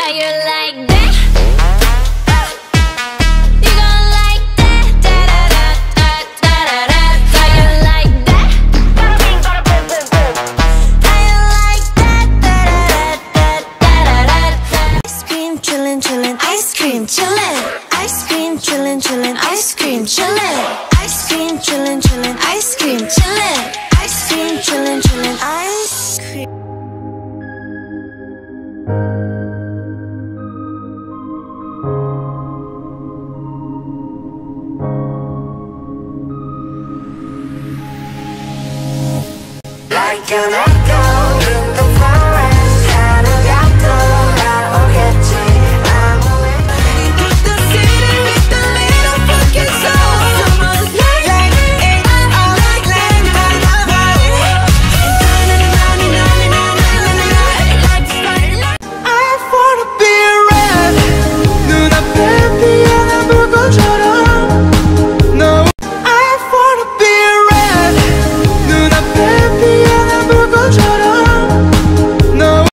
How you like that? You gon' like that? Da da da da da da da. How you like that? How you like that? Da da da da da da. Ice cream chillin', chillin', ice cream chillin', ice cream chillin', chillin', ice cream chillin', ice cream chillin', chillin', ice cream chillin', ice cream chillin', chillin', ice cream. Like an echo.